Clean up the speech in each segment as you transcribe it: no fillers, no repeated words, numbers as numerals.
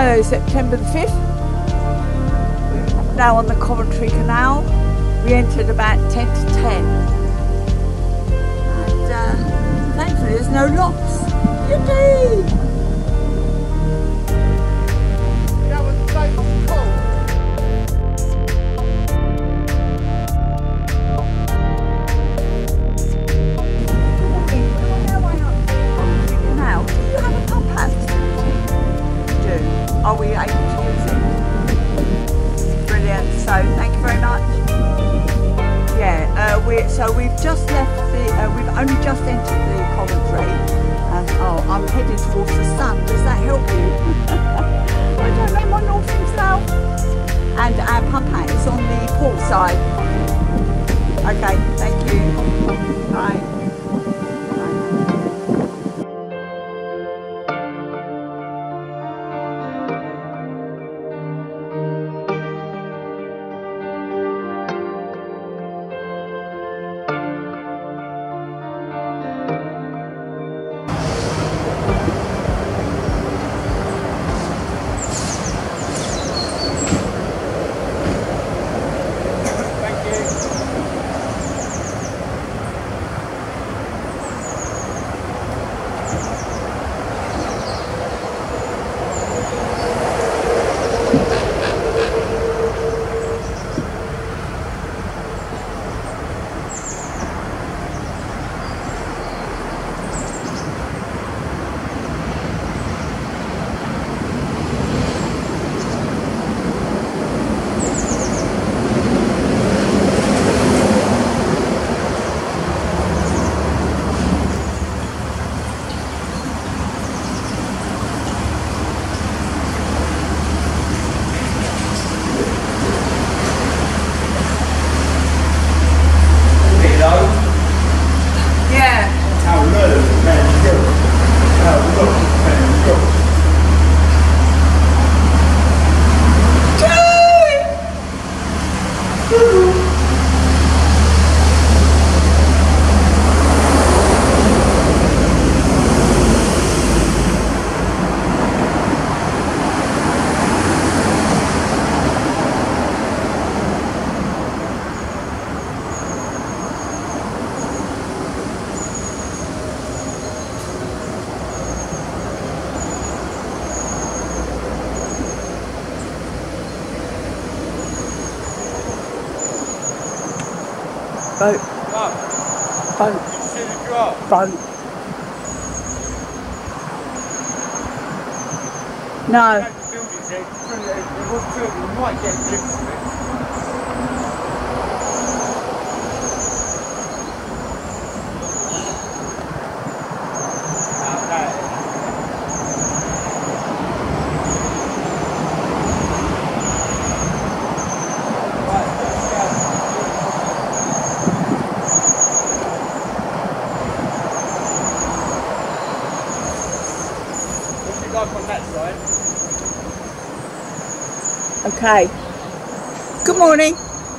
September the 5th. We're now on the Coventry Canal. We entered about 10 to 10. And thankfully there's no locks. Yippee! That was so cool. Now, do you have a pump house facility? You do. Are we able to use it? Brilliant. So thank you very much. Yeah. We've just left the. We've only just entered the Coventry, and I'm heading towards the sun. Does that help you? I don't know. My north and south. And our pump house is on the port side. Okay. Thank you. Bye. Boat. Boat. Boat. No. On that side. Okay. Good morning.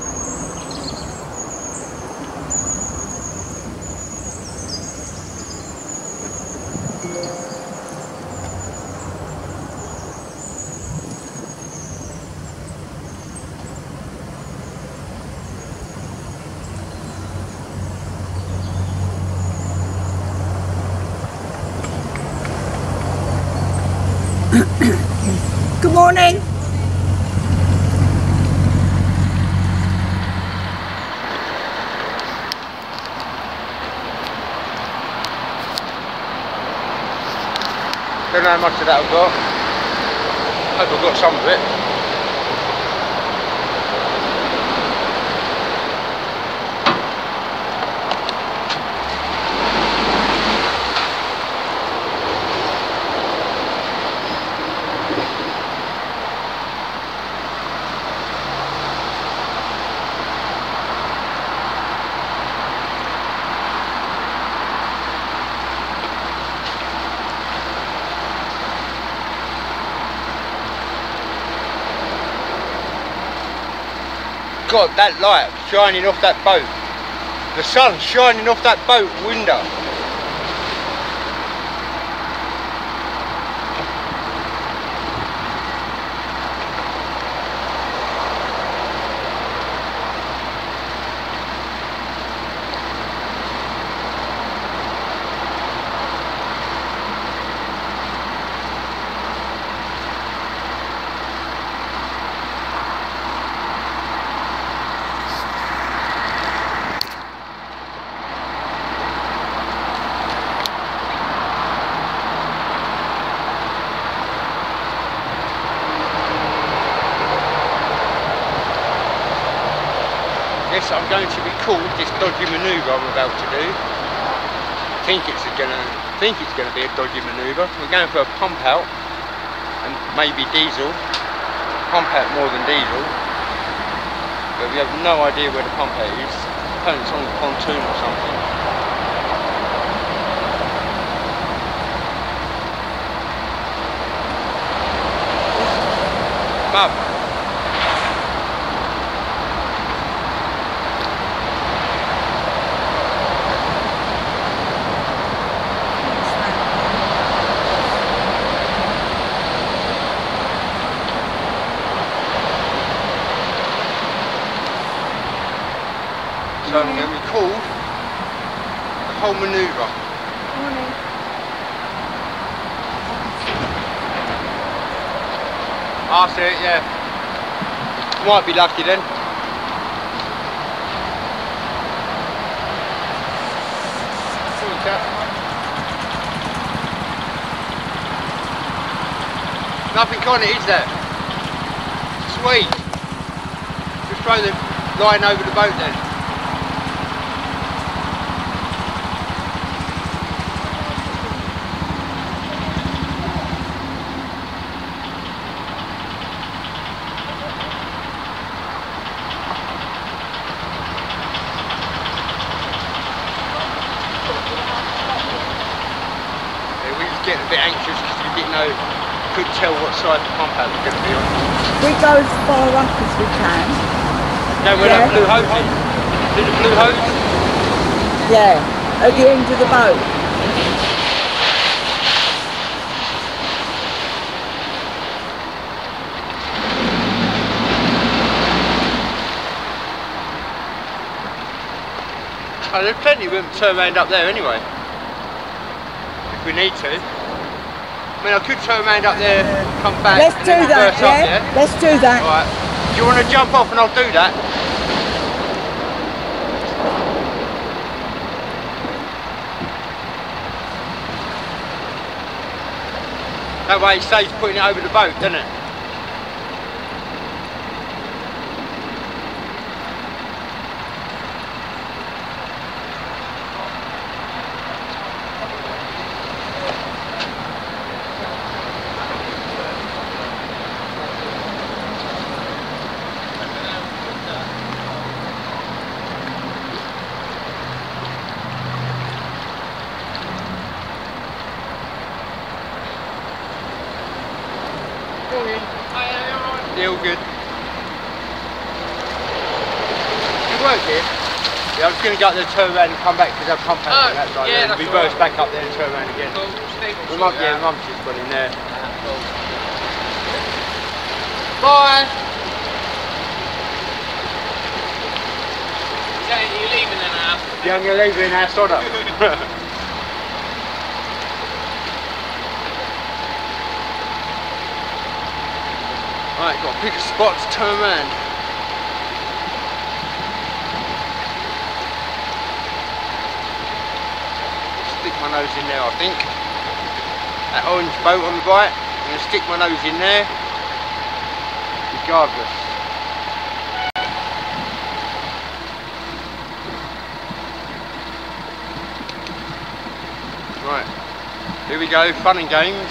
Good morning. Don't know how much of that I've got. Hope I've got some of it. God, that light shining off that boat. The sun shining off that boat window. I'm going to record this dodgy manoeuvre I'm about to do. I think it's gonna be a dodgy manoeuvre. We're going for a pump out and maybe diesel. Pump out more than diesel, but we have no idea where the pump out is. Apparently it's on the pontoon or something. Mum. So I'm going to record the whole manoeuvre. Morning. I see it, yeah. Might be lucky then. Nothing on it, is there? Sweet. Just throw the line over the boat then. Getting a bit anxious because we didn't know, couldn't tell what side the pump out was going to be on. We go as far up as we can. Go where that blue hose is. See the blue hose? Yeah, at the end of the boat. Oh, there's plenty of room to turn around up there anyway. If we need to. I mean, I could turn around up there, come back. Let's do that, yeah? Let's do that. Alright. Do you want to jump off and I'll do that? That way it saves putting it over the boat, doesn't it? Yeah, all good. You work here? Yeah, I'm just going to go up there, turn around and come back because I've come back on that side. Yeah, we reverse back up there and turn around again. Cool. Mum's just got in there. Cool. Bye! Are you leaving then now? Yeah, I'm going to leave her in our sodder. Right, got to pick a spot to turn around. Stick my nose in there, I think. That orange boat on the right, I'm going to stick my nose in there, regardless. Right, here we go, fun and games.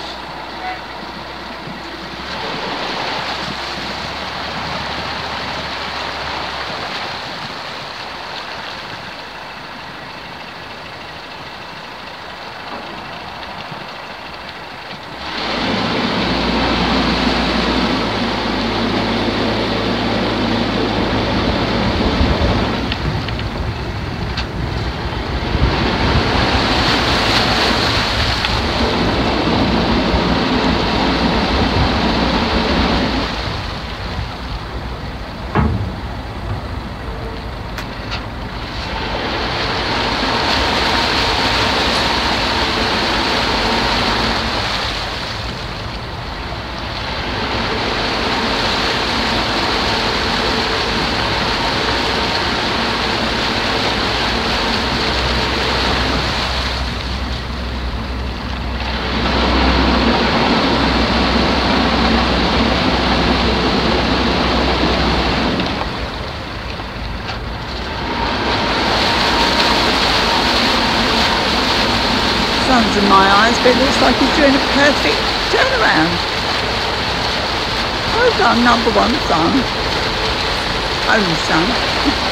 turnarounds in my eyes, but it looks like he's doing a perfect turnaround. Well done, number one son. Only son.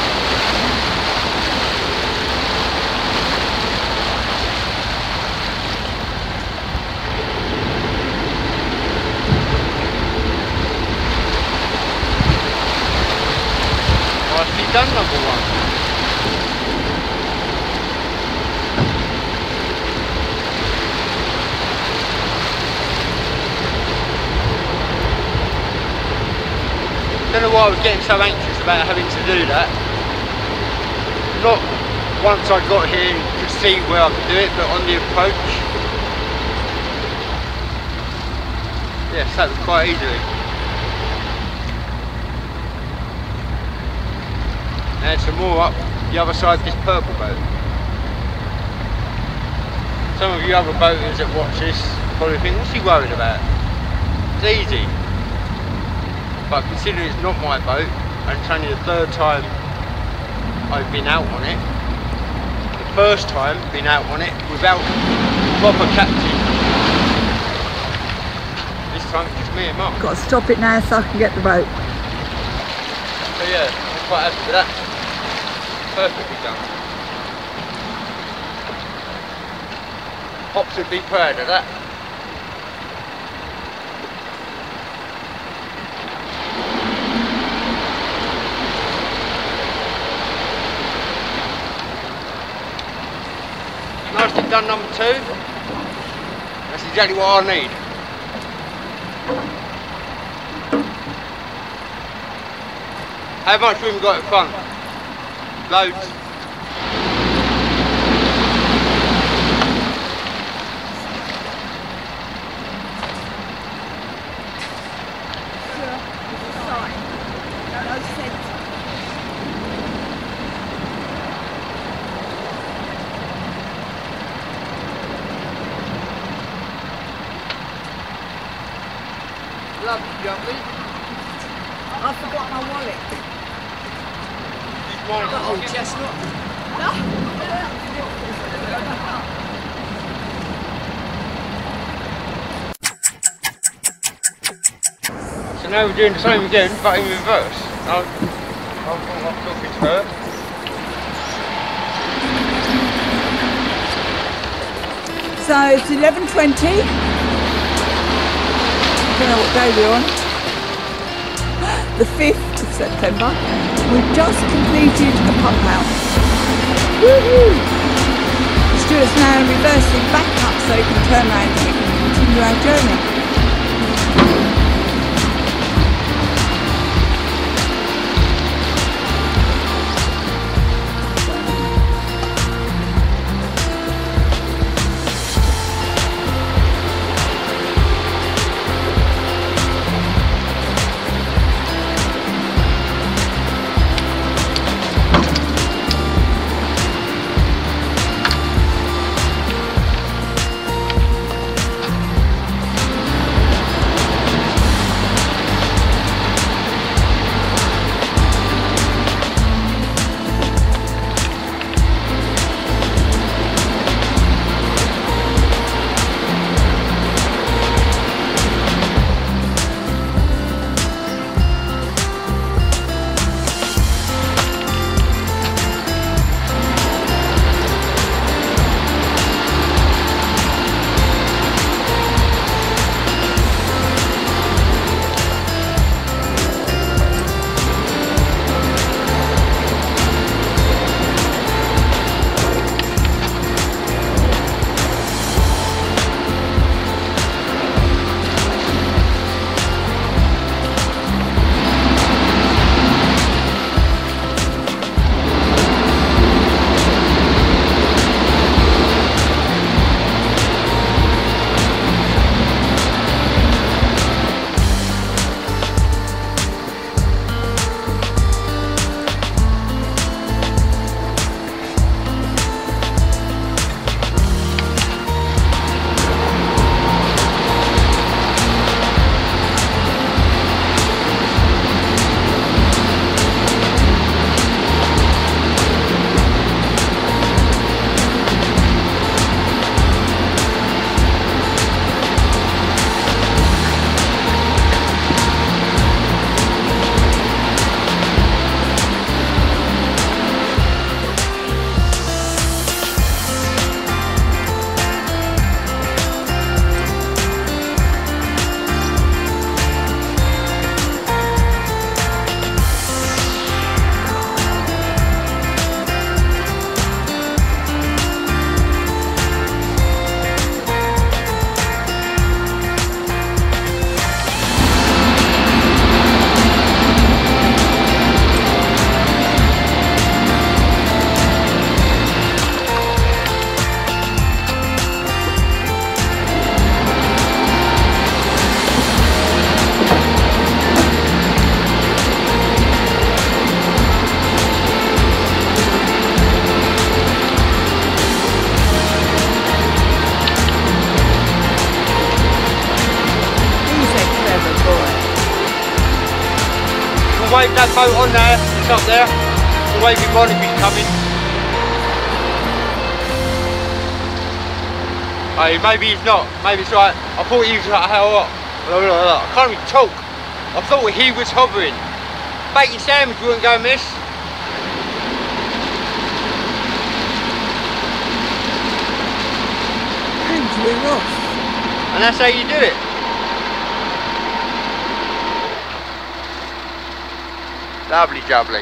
Nicely done, number one. Don't know why I was getting so anxious about having to do that. Not once I got here and could see where I could do it, but on the approach. Yes, that was quite easily. And some more up the other side of this purple boat. Some of you other boaters that watch this probably think, what's he worried about? It's easy. But considering it's not my boat, and it's only the third time I've been out on it, the first time been out on it without proper captain. This time it's just me and Mark. Got to stop it now so I can get the boat. So yeah, I'm quite happy with that. Perfectly done. Pops would be proud of that. Nicely done, number two. That's exactly what I need. How much room we got at front? Loads. Lovely, jubbly. I forgot my wallet. Oh, chestnut. So now we're doing the same again, but in reverse. I'll talk it to her. So it's 11:20. I don't know what day we're on. The 5th of September. We've just completed a pump out. Woohoo! Stuart's now reversing back up so he can turn around and we can continue our journey. wave that boat on there, it's up there. The wavy Barnaby's coming. Hey, maybe he's not. Maybe it's right. I thought he was like, how what? I can't even talk. I thought he was hovering. Bacon sandwich wouldn't go miss. We're off. And that's how you do it. Lovely jubbly.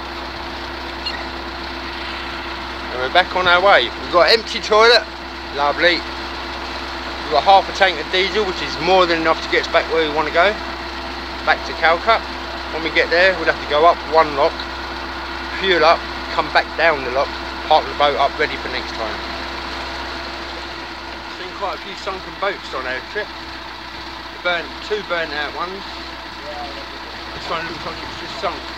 And we're back on our way. We've got an empty toilet. Lovely. We've got half a tank of diesel, which is more than enough to get us back where we want to go. Back to Calcutta. When we get there, we'll have to go up one lock, fuel up, come back down the lock, park the boat up ready for next time. Seen quite a few sunken boats on our trip. Two burnt out ones. This one looks like it's just sunk.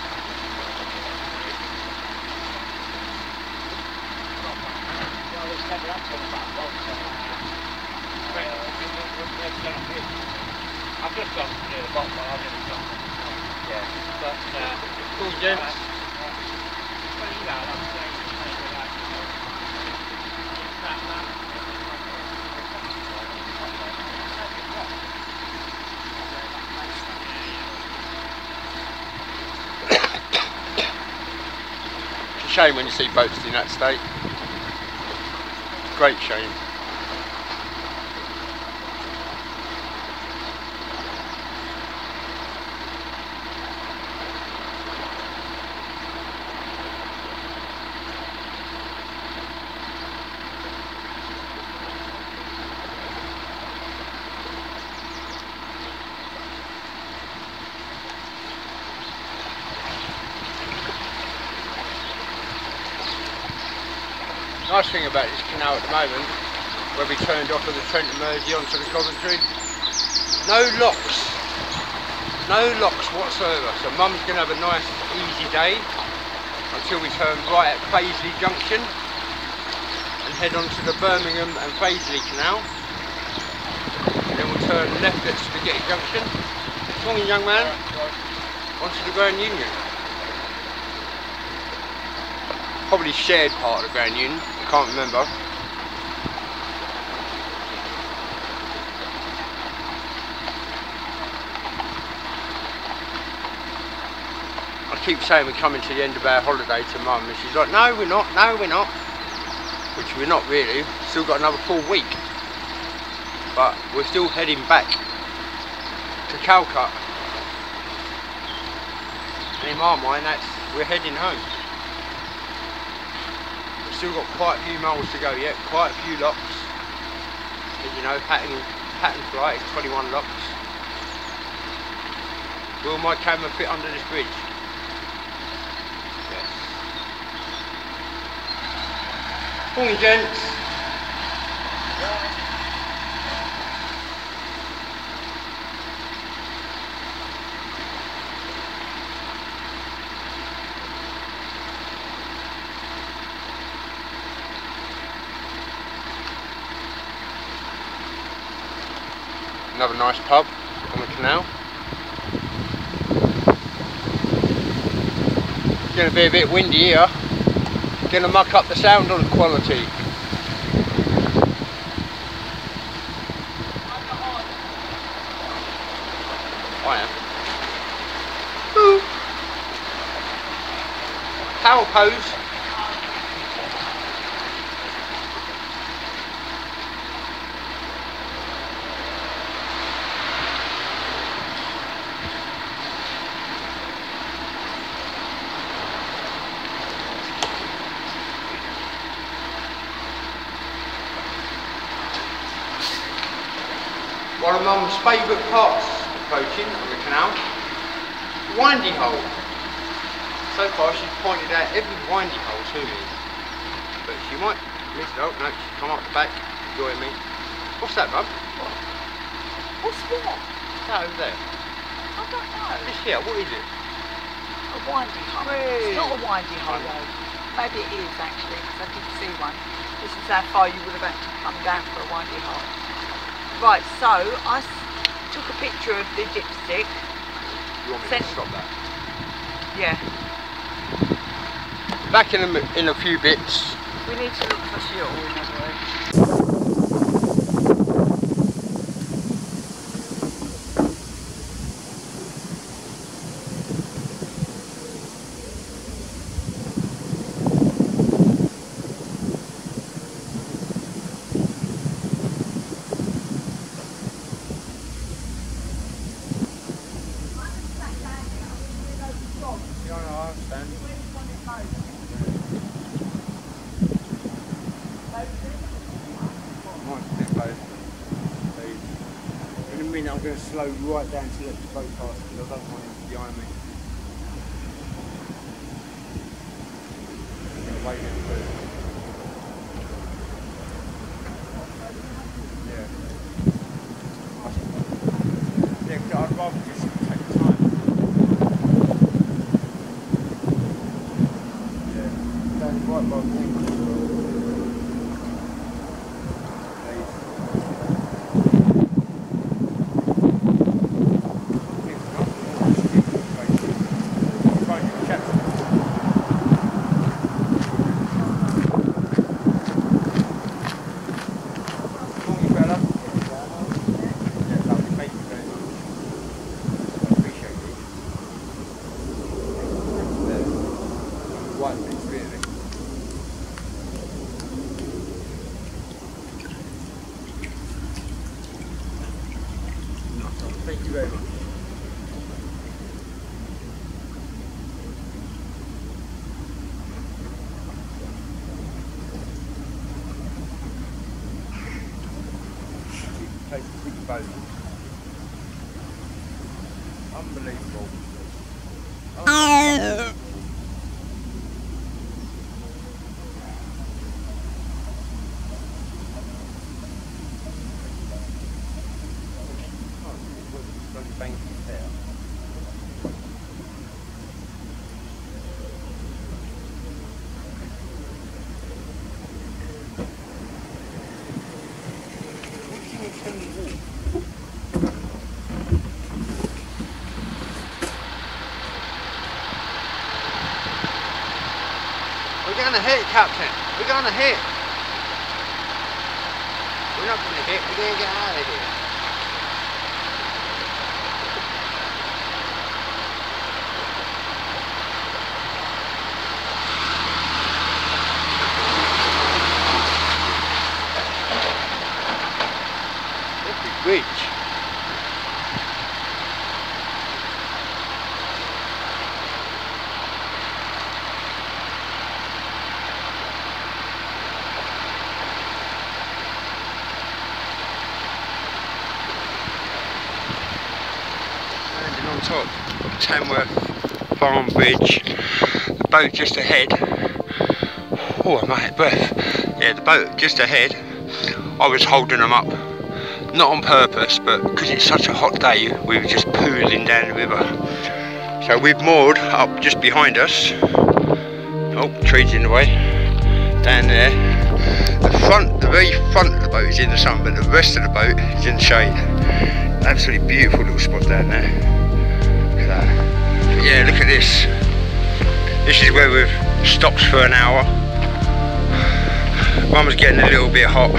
I've just gone near the bottom, I've never gone. Yeah, but Cool, gents. It's a shame when you see boats in that state. Great shame. Nice thing about this canal at the moment, where we turned off of the Trent and Mersey onto the Coventry, no locks whatsoever, so Mum's going to have a nice easy day until we turn right at Paisley Junction and head on to the Birmingham and Paisley Canal, and then we'll turn left at Spaghetti Junction, morning young man, onto the Grand Union. Probably shared part of the Grand Union, I can't remember. I keep saying we're coming to the end of our holiday to Mum, and she's like, no we're not, which we're not really, still got another full week, but we're still heading back to Calcutta, and in my mind we're heading home. Still got quite a few miles to go yet, quite a few locks. As you know, Hatton Flight is 21 locks. Will my camera fit under this bridge? Yes. Morning gents. Another nice pub on the canal. It's going to be a bit windy here. Going to muck up the sound on quality. I am. Woo. Power pose. One of Mum's favourite parts of boating on the canal, windy hole. So far she's pointed out every windy hole to me, but she might miss it. Oh no, she's come up the back, join me. What's that, Mum? What's what? That over there. I don't know. This here, what is it? A windy hole. Hey. It's not a windy hole though. Maybe it is actually, because I didn't see one. This is how far you would have had to come down for a windy hole. Right, so I took a picture of the dipstick. You want me to stop that? Yeah. Back in a few bits. We need to look for fuel in other words. In a minute I'm going to slow right down to let the boat pass because I don't want him behind me. I'm going to wait in first. Yeah. Yeah, because I'd rather just take time. Yeah. That's right by me. Thank you very much. Take a big boat. Unbelievable. Bank there. We're going to hit, Captain. We're going to hit. We're not going to hit. We're going to get out of here. Bridge. Landing on top of Tamworth Farm Bridge. The boat just ahead. Oh, I'm out of breath. Yeah, the boat just ahead. I was holding them up. Not on purpose, but because it's such a hot day, we were just pooling down the river. So we've moored up just behind us. Oh, trees in the way. Down there. The very front of the boat is in the sun, but the rest of the boat is in the shade. Absolutely beautiful little spot down there. Look at that. But yeah, look at this. This is where we've stopped for an hour. Mum's getting a little bit hot.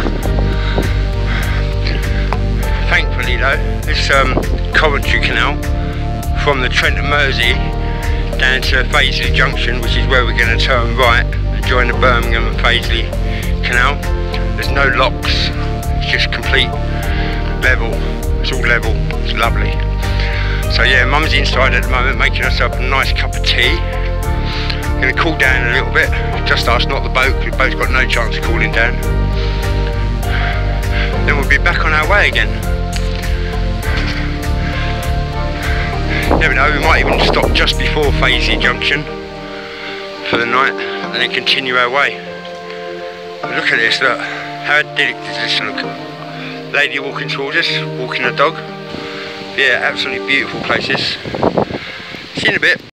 Thankfully though, this Coventry Canal from the Trent and Mersey down to Fazeley Junction, which is where we're going to turn right and join the Birmingham and Fazeley Canal. There's no locks, it's just complete level, it's all level, it's lovely. So yeah, Mum's inside at the moment making herself a nice cup of tea. Going to cool down a little bit, just us, not the boat, because the boat's got no chance of cooling down. Then we'll be back on our way again. Never know, we might even stop just before Fazeley Junction for the night and then continue our way. But look at this, look. How idyllic does this look? Lady walking towards us, walking a dog. Yeah, absolutely beautiful places. See you in a bit.